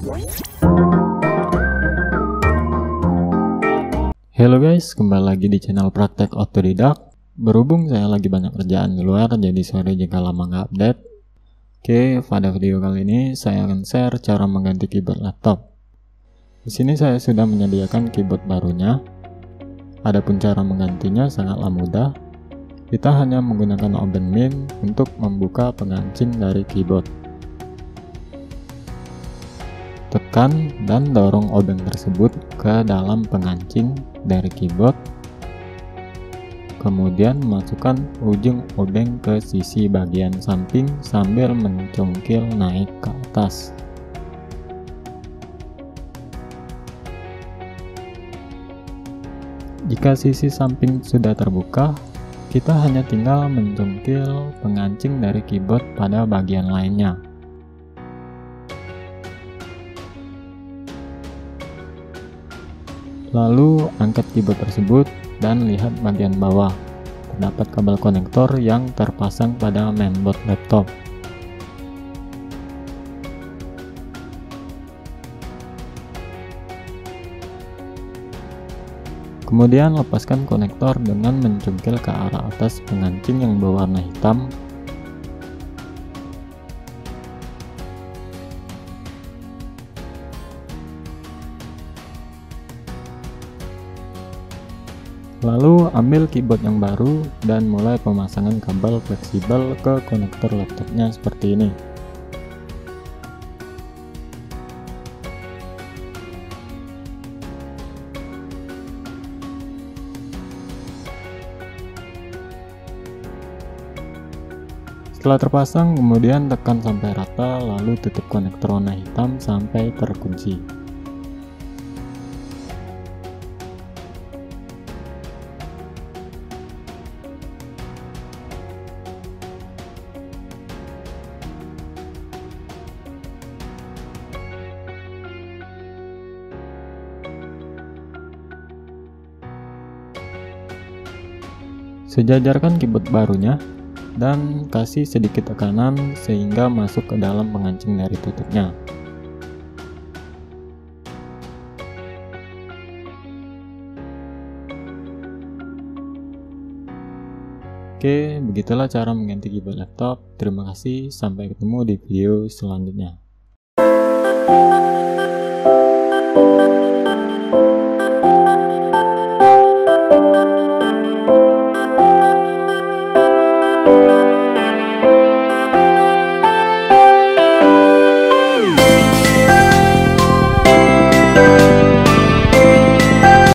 Halo guys, kembali lagi di channel Praktek Otodidak. Berhubung saya lagi banyak kerjaan di luar, jadi sorry jika lama nggak update. Oke, pada video kali ini saya akan share cara mengganti keyboard laptop. Di sini saya sudah menyediakan keyboard barunya. Adapun cara menggantinya sangatlah mudah. Kita hanya menggunakan oben min untuk membuka pengancing dari keyboard. Tekan dan dorong obeng tersebut ke dalam pengancing dari keyboard. Kemudian masukkan ujung obeng ke sisi bagian samping sambil mencungkil naik ke atas. Jika sisi samping sudah terbuka, kita hanya tinggal mencungkil pengancing dari keyboard pada bagian lainnya. Lalu angkat keyboard tersebut dan lihat bagian bawah. Terdapat kabel konektor yang terpasang pada mainboard laptop. Kemudian lepaskan konektor dengan mencungkil ke arah atas pengancing yang berwarna hitam. Lalu ambil keyboard yang baru dan mulai pemasangan kabel fleksibel ke konektor laptopnya seperti ini. Setelah terpasang, kemudian tekan sampai rata, lalu tutup konektor warna hitam sampai terkunci. Sejajarkan keyboard barunya dan kasih sedikit tekanan sehingga masuk ke dalam pengancing dari tutupnya. Oke, begitulah cara mengganti keyboard laptop. Terima kasih, sampai ketemu di video selanjutnya.